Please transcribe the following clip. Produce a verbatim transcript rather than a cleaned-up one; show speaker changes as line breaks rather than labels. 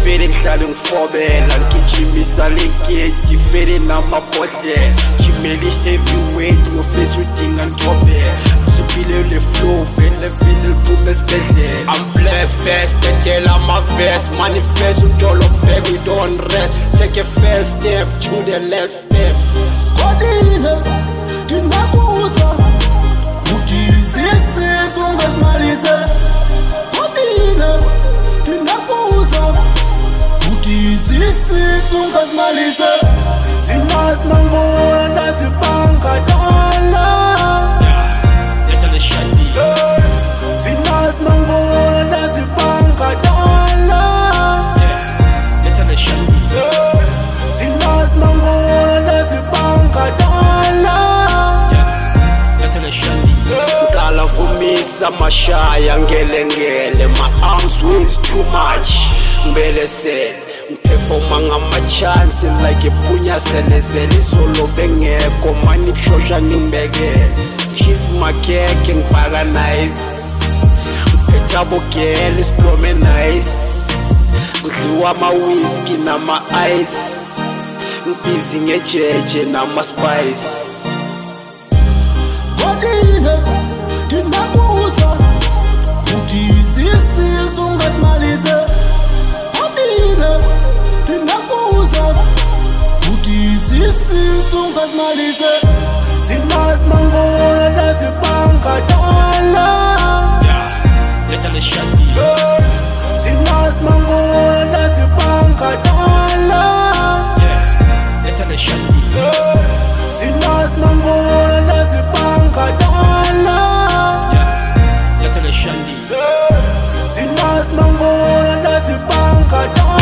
feeling darling phobela ngijimisa legeti feeling namabhodlela jimeli heavyweight your face udinga ntobela sipile le flow vele vele bume sibedlela I'm blessed best tetela my verse manifest ujolo back we don't rest take a first step to the last step
kodine dinakuza kuti sisi sungasmalise kodine dinakuza kuti sisi sungasmalise sinas mangona ndasipanga dala
letele shandi
sinas mangona ndasipanga dala
letele shandi
sinas mangona ndasipanga dala
letele shandi ngala vumisa mashaya ngelengele my arms weighs too much mbelesele performa ngama-chance like epunya selesele izolo bengekho mani kushosha ngimbekele kiss makeke ngibhaka nice ngiphetha bogele isiplome nice ngidliwa ama-whisky nama-ice ngibhizi ngejeje nama-spice
kodine dinakuza kuti sisi sungasmalise kodine dinakuza kuti sisi sungasmalise sinas mangona ndasipanga dala
letele shandi
sinas mangona ndasipanga dala
letele shandi
sinas mangona ndasipanga dala
letele shandi
sinas mangona ndasipanga dala